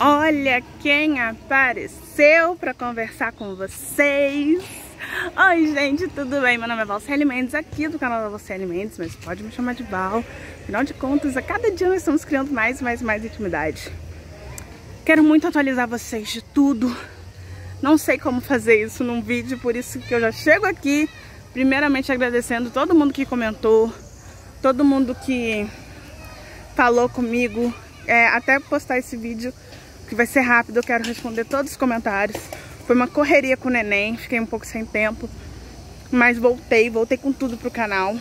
Olha quem apareceu para conversar com vocês. Oi gente, tudo bem? Meu nome é Valciele Mendes, aqui do canal da Valciele Mendes, mas pode me chamar de Val. Afinal de contas, a cada dia nós estamos criando mais intimidade. Quero muito atualizar vocês de tudo. Não sei como fazer isso num vídeo, por isso que eu já chego aqui, primeiramente agradecendo todo mundo que comentou, todo mundo que falou comigo, até postar esse vídeo, que vai ser rápido, eu quero responder todos os comentários. Foi uma correria com o neném, fiquei um pouco sem tempo, mas voltei com tudo pro canal.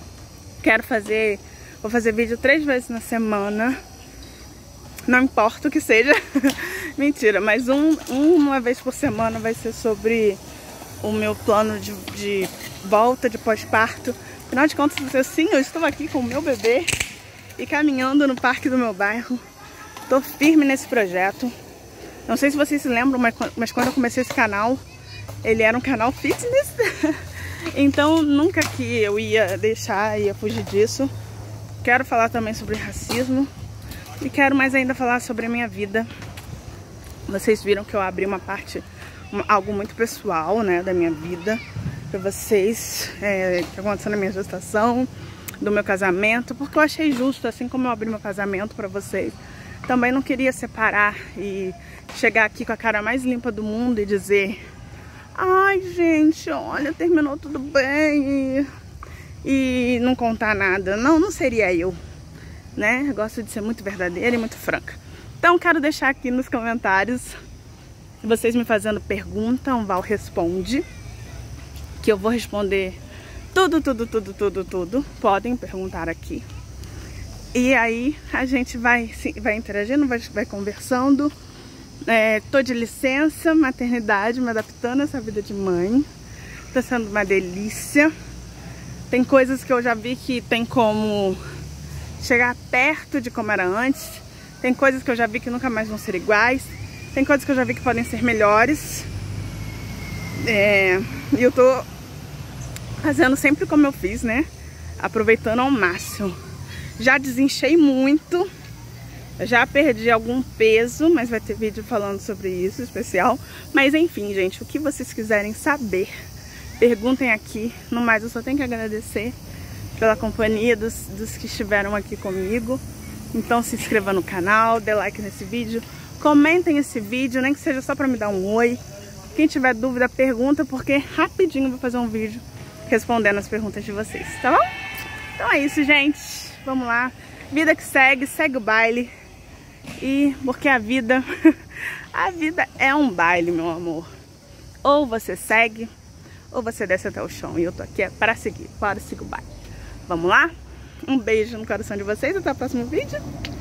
Vou fazer vídeo 3 vezes na semana, não importa o que seja. Mentira, mas uma vez por semana vai ser sobre o meu plano de volta, de pós-parto. Afinal de contas, assim, eu estou aqui com o meu bebê e caminhando no parque do meu bairro. Tô firme nesse projeto. Não sei se vocês se lembram, mas quando eu comecei esse canal, ele era um canal fitness. Então nunca que eu ia fugir disso. Quero falar também sobre racismo. E quero mais ainda falar sobre a minha vida. Vocês viram que eu abri algo muito pessoal, né, da minha vida pra vocês, que aconteceu na minha gestação, do meu casamento, porque eu achei justo, assim como eu abri meu casamento pra vocês. Também não queria separar e chegar aqui com a cara mais limpa do mundo e dizer: ai gente, olha, terminou tudo bem, e não contar nada. Não seria eu, né? Eu gosto de ser muito verdadeira e muito franca. Então quero deixar aqui nos comentários, vocês me fazendo pergunta, um Val responde, que eu vou responder tudo. Podem perguntar aqui. E aí a gente vai interagindo, vai conversando. Tô de licença, maternidade, me adaptando a essa vida de mãe. Tá sendo uma delícia. Tem coisas que eu já vi que tem como chegar perto de como era antes. Tem coisas que eu já vi que nunca mais vão ser iguais. Tem coisas que eu já vi que podem ser melhores. E eu tô fazendo sempre como eu fiz, né? Aproveitando ao máximo. Já desinchei muito. Já perdi algum peso, mas vai ter vídeo falando sobre isso, especial. Mas enfim, gente, o que vocês quiserem saber, perguntem aqui. No mais, eu só tenho que agradecer pela companhia dos que estiveram aqui comigo. Então se inscreva no canal, dê like nesse vídeo, comentem esse vídeo, nem que seja só pra me dar um oi. Quem tiver dúvida, pergunta, porque rapidinho eu vou fazer um vídeo respondendo as perguntas de vocês, tá bom? Então é isso, gente. Vamos lá. Vida que segue o baile. E porque a vida é um baile, meu amor. Ou você segue, ou você desce até o chão. E eu tô aqui para seguir o baile. Vamos lá? Um beijo no coração de vocês. Até o próximo vídeo.